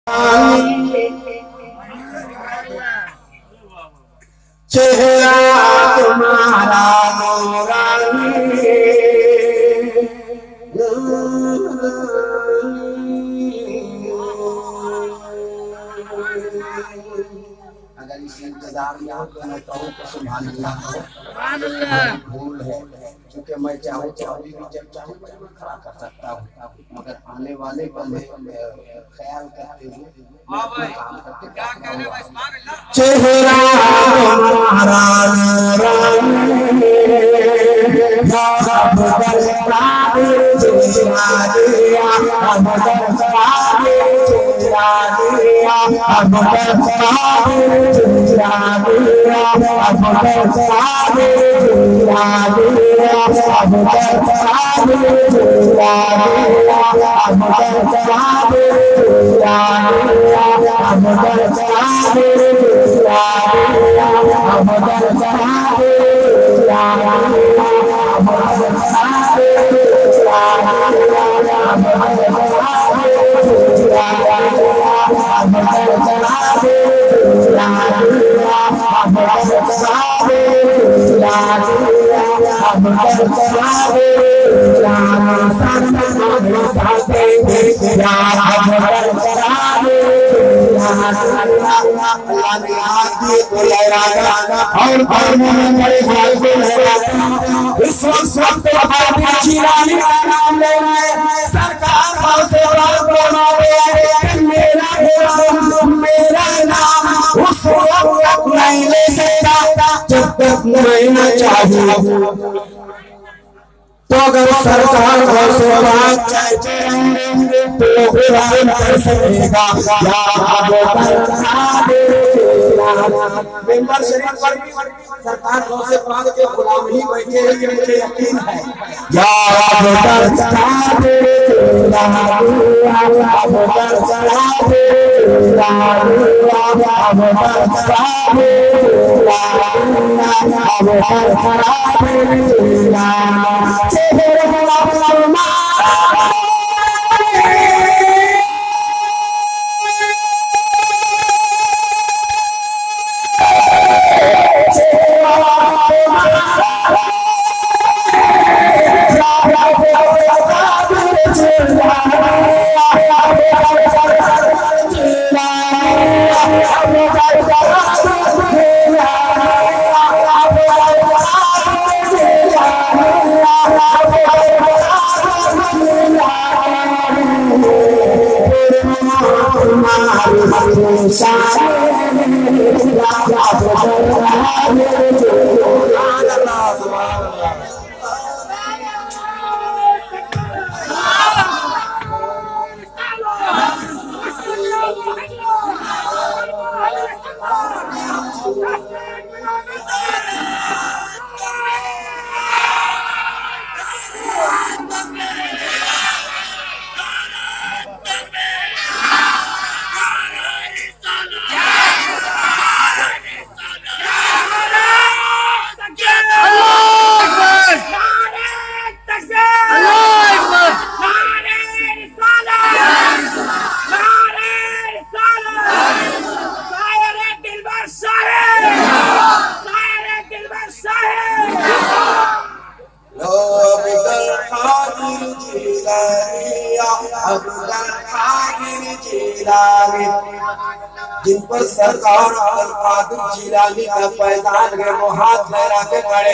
चेहरा तुम्हारा नूरानी अगर इस इंतजार में आप मैं कहूँ तो सुभान अल्लाह भूल है क्योंकि मैं चाहूँ भी जब चाहूँ खड़ा कर सकता हूँ मगर आने वाले को मैं ख्याल करते हुए काम करते चेहरा तुम्हारा तो अगर सरकार से बात तो कर सकेगा मेंबर शरीफ पर सरकार से बात के गुलाम ही बैठे हैं ये मुझे यकीन है जिन पर सरकार कादिर जिलानी का पैदान है वो हाथ लहरा के खड़े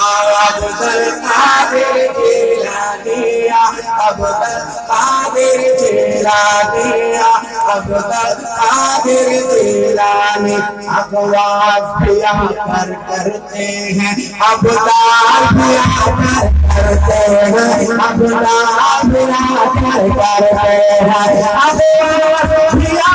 अब्दुल कादिर जिलानी अब्दुल कादिर जिलानी अब्दुल कादिर जिलानी अखवाज पिया कर करते हैं अब्दाल पिया कर करते हैं अब्दाल पिया कर करते हैं अब्दाल पिया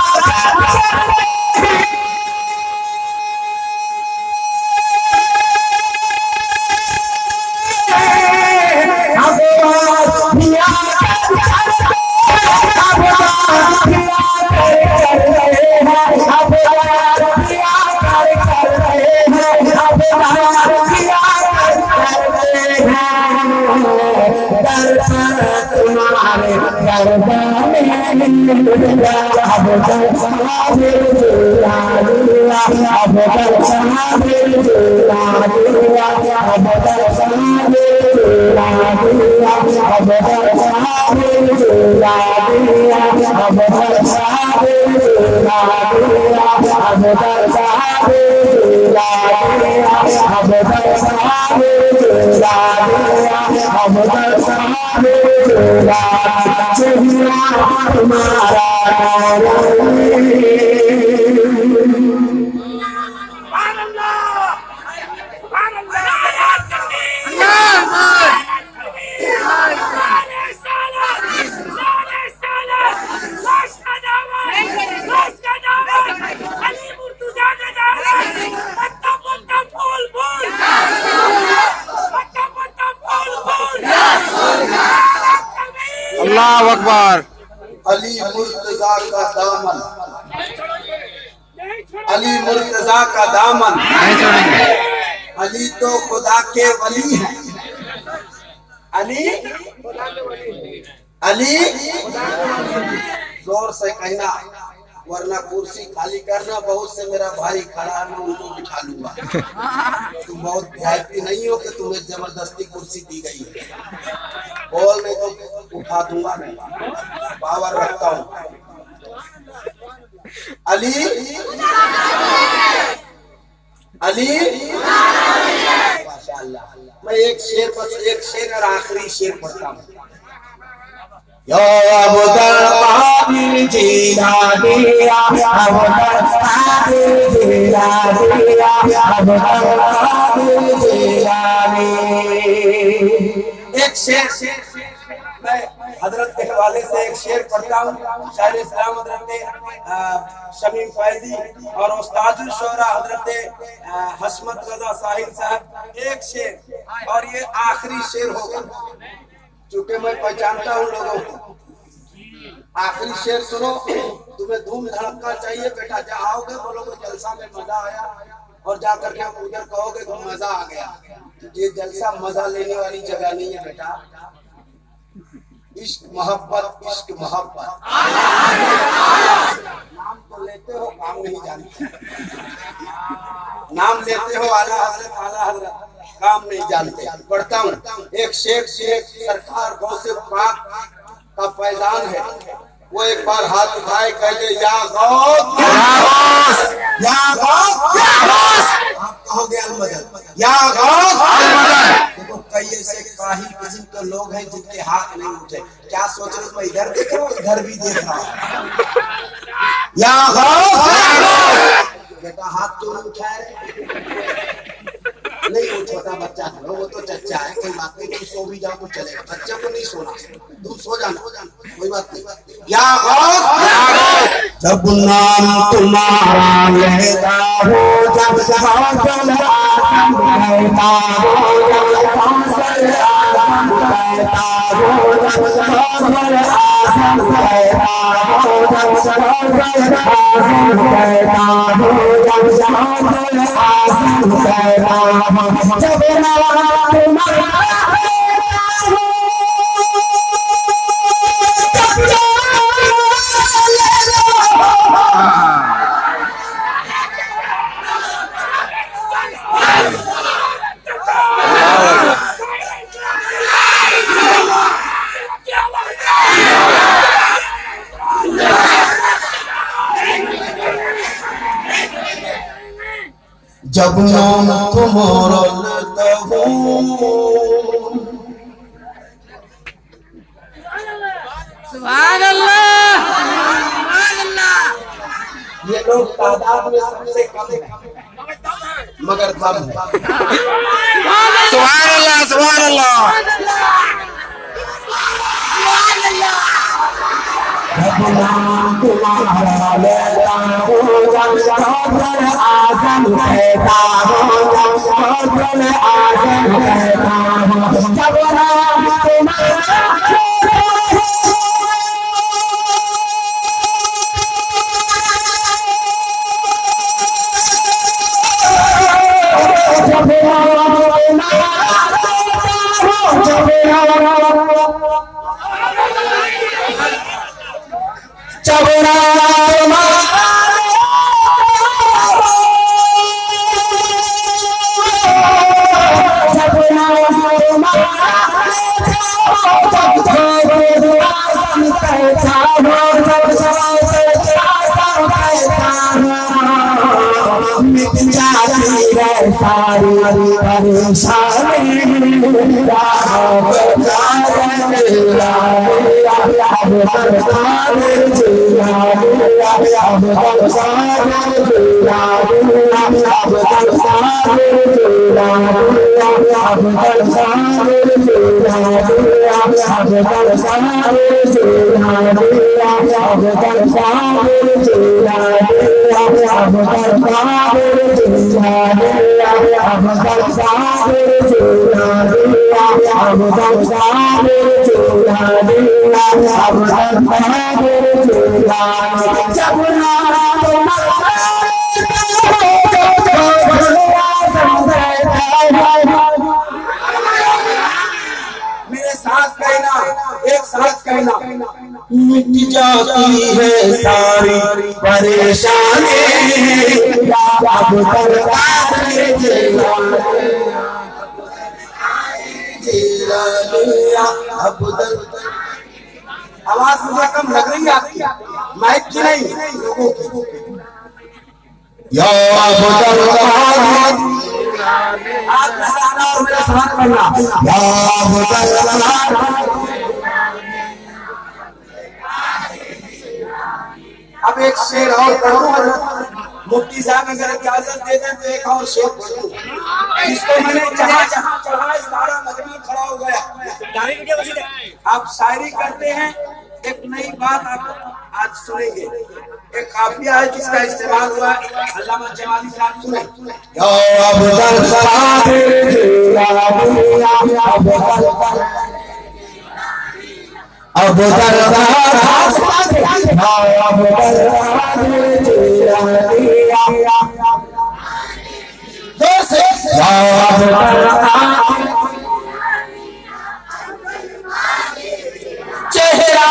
तुम्हारे अब साबिर तेरा दिया अब साबिर तेरा दिया अब साबिर तेरा दिया अब साबिर तेरा दिया अब साबिर तेरा दिया अब साबिर तेरा दिया अब साबिर तेरा दिया अब साबिर तेरा चेहरा तुम्हारा अल्लाह अकबर। अली मुर्तजा का दामन, अली मुर्तजा का दामन, अली तो खुदा के वली है, अली अली जोर से कहना वरना कुर्सी खाली करना। बहुत से मेरा भाई खड़ा है, मैं उनको बिठा लूंगा। तुम बहुत वीआईपी नहीं हो कि तुम्हें जबरदस्ती कुर्सी दी गई है। बोल नहीं तो उठा दूंगा, मैं पावर रखता हूँ। अली अली माशाअल्लाह। मैं एक शेर, बस एक शेर और आखिरी शेर पढ़ता हूँ। या अबुदल कादिर जिलानी या अबुदल कादिर जिलानी या अबुदल कादिर जिलानी। एक शेर मैं हजरत के हवाले से एक शेर पढ़ता हूँ। शायर इस्लाम हजरत शमीम फैजी और उस्तादुल शोरा हजरत हशमत रजा साहिब साहब। एक शेर और ये आखिरी शेर होगा, चूंकि मैं पहचानता हूँ लोगों को। आखिरी शेर सुनो, तुम्हें धूम धड़का चाहिए बेटा। जहाँ आओगे बोलोगे जलसा में मजा आया, और जाकर के उधर कहोगे तो मजा आ गया। ये जलसा मजा लेने वाली जगह नहीं है बेटा। इश्क मोहब्बत, इश्क मोहब्बत। नाम तो लेते हो, काम नहीं जानते। नाम लेते हो आला हजरत, आला हजरत, काम नहीं जानते। पढ़ता हूँ एक शेर। सरकार गौसे पाक का फैजान है। वो एक बार हाथ उठाए कहते या गौस या गौस या गौस। आप कहोगे अलमदद या गौस अलमदद। देखो कई ऐसे काही किस्म के लोग हैं जिनके हाथ नहीं उठे। क्या सोच रहे हो? मैं इधर देख रहा हूँ, इधर भी देख रहा हूँ। या गौस बेटा हाथ क्यों नहीं उठाए? नहीं, वो छोटा बच्चा है, वो तो चच्चा है, कोई बात नहीं। तुम सो भी जाओ तो चलेगा, बच्चे को नहीं सोना, तुम सो जाना, कोई बात नहीं। या गौस जब नाम तुम्हारा लेता हो, जब कौशल आसम कहता हो, जब कौशल आसम कहता हो, जब कौशल आसम कहता हो, जब कौशल आसम कहता हो, जब कौशल आसम कहता हो, जब नाम तुम्हारा जब नाम तुम्हारा लेता हूँ। सुभान अल्लाह, सुभान अल्लाह। ये लोग तादाद में सबसे कम है, मगर दम है। सुभान अल्लाह, सुभान अल्लाह। जब नाम तुम्हारा लेता हूँ, जब कौशल आजम कहता हूँ, जब कौशल आजम कहता हूँ, जब नाम तुम्हारा जब मिट जाती है सारी परेशानी अब आवाज मुझे कम लग रही है आपकी, माइक की नहीं, लोगों की। अब एक शेर और पढ़ूं, मुफ्ती साहब अगर इजाजत दे दें तो एक और शेर पढ़ूं, जिसको मैंने जहाँ जहाँ पढ़ा सारा मजमा खड़ा हो गया। आप शायरी करते हैं, एक नई बात आप आज सुनेंगे। एक काफिया है जिसका इस्तेमाल हुआ अल्लामा जमाली साहब, सुने। चेहरा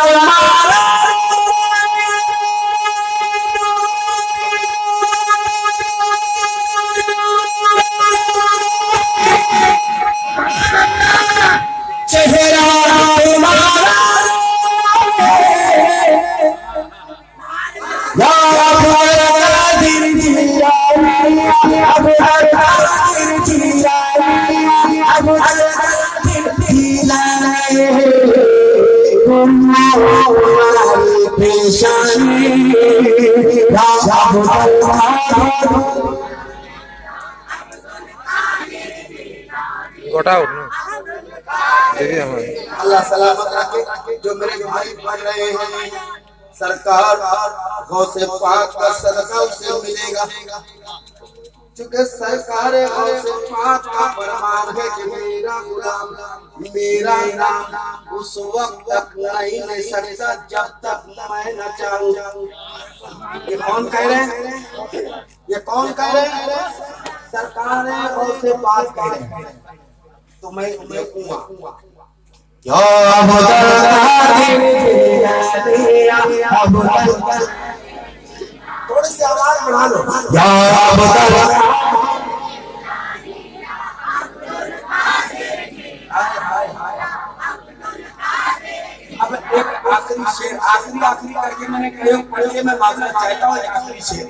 अल्लाह सलामत रखे। जो मेरे भाई पढ़ रहे हैं, सरकार गौसे पाक का सदका उसे मिलेगा, क्योंकि सरकार गौसे पाक का फरमान है कि मेरा गुलाम मेरा नाम उस वक्त तक नहीं ले सकता जब तक मैं न चाहूं। ये कौन कह रहे हैं? ये कौन कह रहे हैं? सरकार गौसे पाक कह रहे हैं। तो मैं कहूंगा थोड़ी सी आवाज बढ़ा लो। अब एक आखिरी शेर, आखिरी करके मैंने प्रयोग पढ़ के मैं माफी चाहता हूँ। आखिरी शेर,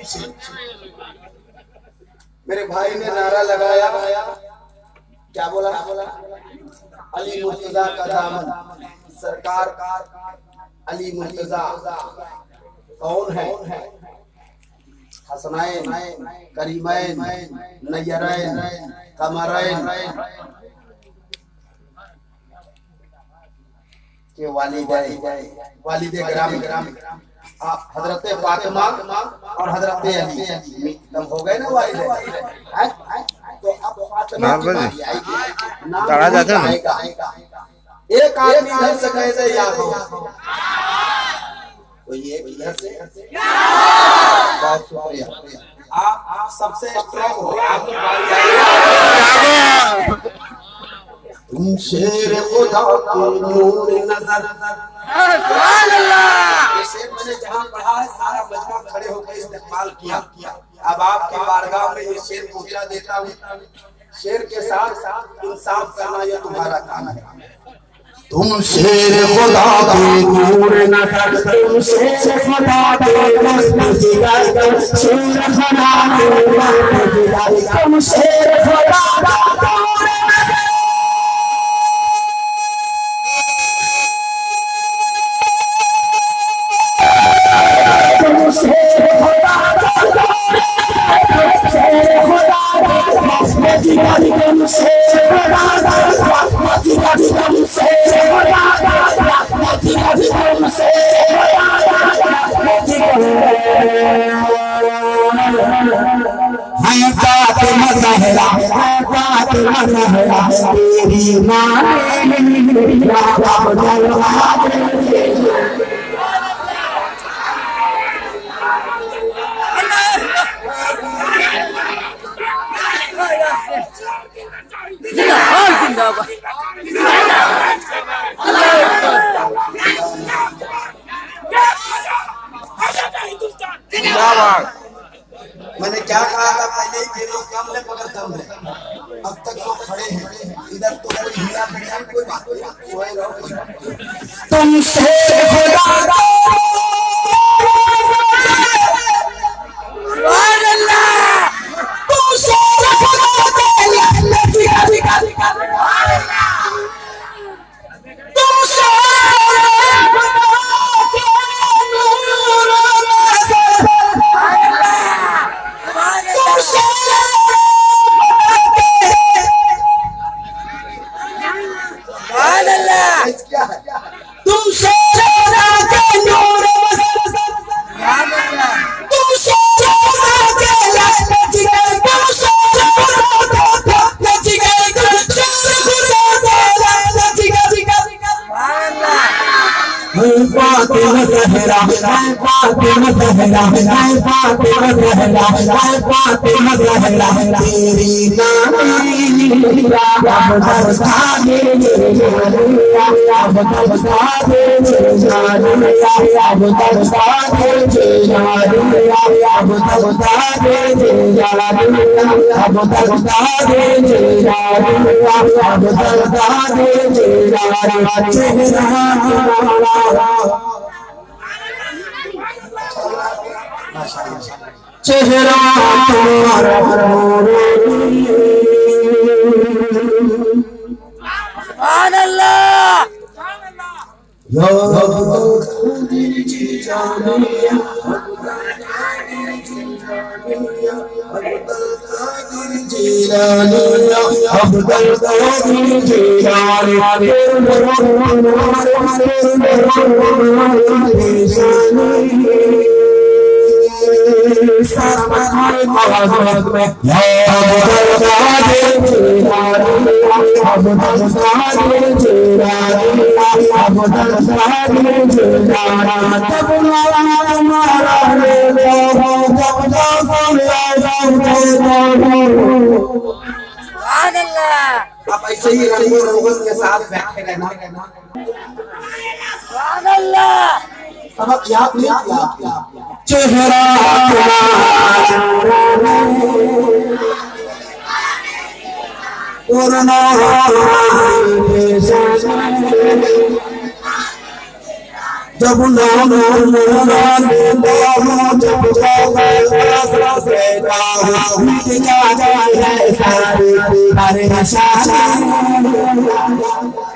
मेरे भाई ने नारा लगाया, क्या बोला? अली मुर्तजा का दामन। सरकार अली मुर्तजा कौन है? हसनैन, करीमैन, नय्यरैन, कमरैन के वालिदे ग्रामी हजरत फातिमा और हजरत अली हो गए ना वालिद। तो अब फातिमा की बारी आएगी, नाम आएगा। एक आदमी इधर से कह दे या हो, कोई एक इधर से। बहुत शुक्रिया, आप सबसे स्ट्रॉन्ग हो, आपकी बारी आएगी। तुम शेर खुदा की नूर नजर। सुभान अल्लाह। ये शेर मैंने जहाँ पढ़ा है सारा मजमा खड़े होकर इस्तेमाल किया। अब आपके बारगाह में ये शेर पहुंचा देता हूँ। शेर के साथ इंसाफ करना यह तुम्हारा काम है। तुम शेर खुदा के नूर नजर, तुम शेर खुदा के मस्त जिगर, शेर खुदा के मस्त जिगर, तुम शेर खुदा तेरी मैंने क्या कहा था पहले कि लोग कम है मगर कम है। अब तक लोग खड़े हैं इधर तो कोई हिला नहीं, कोई बात नहीं, सोए रहो। तुमसे खुदा फातिमा ज़हरा, फातिमा ज़हरा, फातिमा ज़हरा, फातिमा ज़हरा, तेरी नामी अब बता दे, अब बता दे, अब बता दे, अब बता दे, अब बता चेहरा तुम्हारा सुभान अल्लाह या आप ऐसे ही रंगों रंगों के साथ बैठे रहना। सबक याद नहीं किया। चेहरा जब जब